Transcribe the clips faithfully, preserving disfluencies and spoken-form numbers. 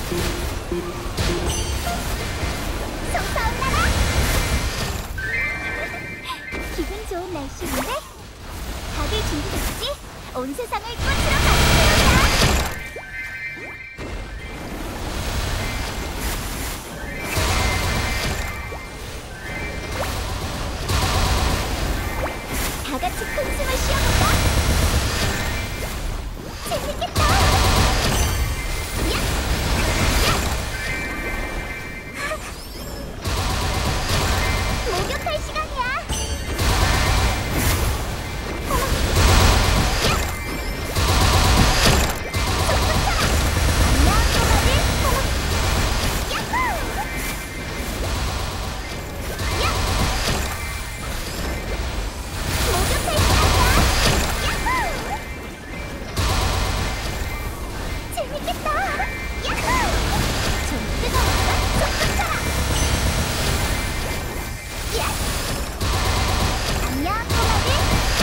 솟아올라라! 기분 좋은 날씨인데? 다들 준비됐지? 온 세상을 꽃으로 가득 채운다! 다 같이 큰 숨을 쉬어볼까? 재밌겠다! 야! 야! 목욕할 시간이야! 어머! 야! 쏙쏙 안녕, 꼬마들! 어머! 야호! 야! 목욕할 시간이야! 야호! 재밌겠다! 야호! 좀 뜨거울까? 쏙쏙 차라! 야! 안녕, 꼬마들!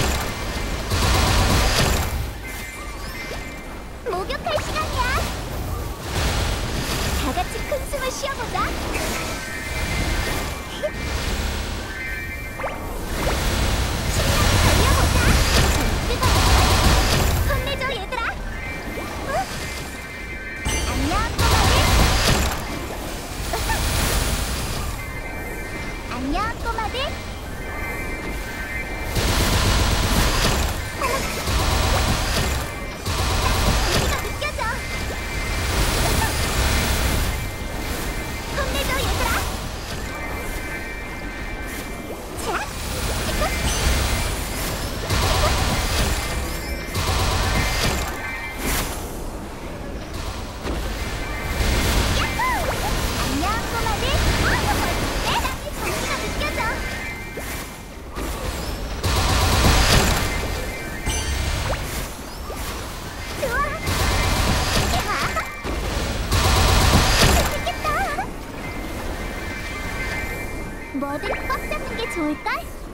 목욕할 시간이야! 다 같이 큰 숨을 쉬어보자! 신나게 달려보자! 좀 뜨거울까? 혼내줘, 얘들아! 어? 안녕, 꼬마들! 안녕, 꼬마들! 어머! 따뜻한 공기가 느껴져! 혼내줘, 얘들아! 자! 이거! 야호! 안녕, 꼬마들! 내 땀이 공기가 느껴져! 좋아! 야! 재밌겠다! 뭐든 꽉 잡는 게 좋을걸?